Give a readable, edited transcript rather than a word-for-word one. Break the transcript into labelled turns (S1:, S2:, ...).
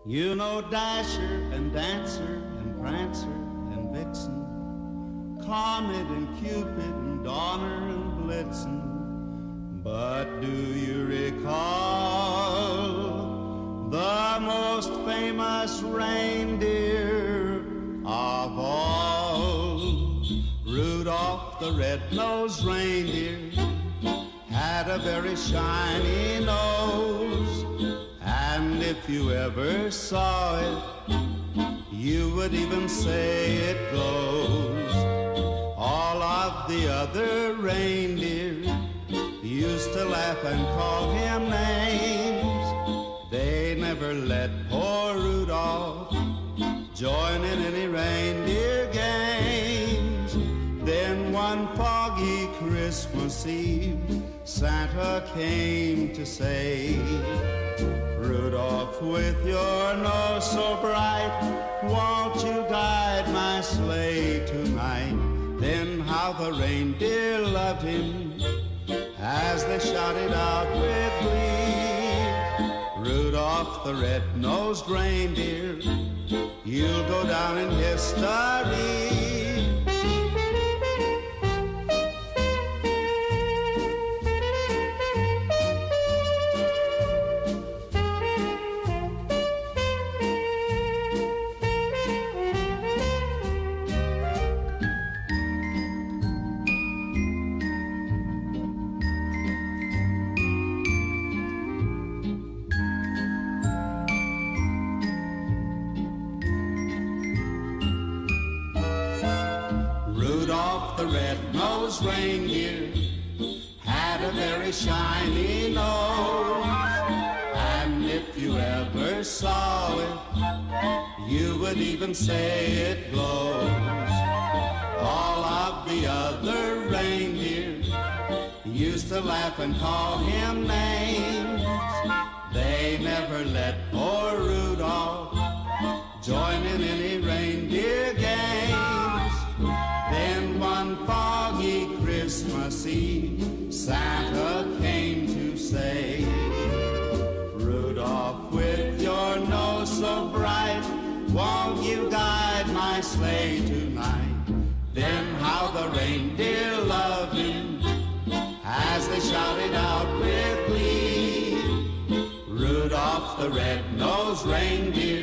S1: You know Dasher and Dancer and Prancer and Vixen, Comet and Cupid and Donner and Blitzen. But do you recall the most famous reindeer of all? Rudolph the red-nosed reindeer had a very shiny nose, and if you ever saw it, you would even say it glows. All of the other reindeer used to laugh and call him names. They never let poor Rudolph join in any reindeer games. Then one foggy Christmas Eve, Santa came to say, Rudolph, with your nose so bright, won't you guide my sleigh tonight? Then how the reindeer loved him as they shouted out with glee, Rudolph the red-nosed reindeer, you'll go down in history. Rudolph the red-nosed reindeer had a very shiny nose, and if you ever saw it, you would even say it glows. All of the other reindeer used to laugh and call him names. They never let poor Rudolph join in any reindeer games. Then one foggy Christmas Eve, Santa came to say, Rudolph, with your nose so bright, won't you guide my sleigh tonight? Then how the reindeer loved him as they shouted out with glee, Rudolph the red-nosed reindeer,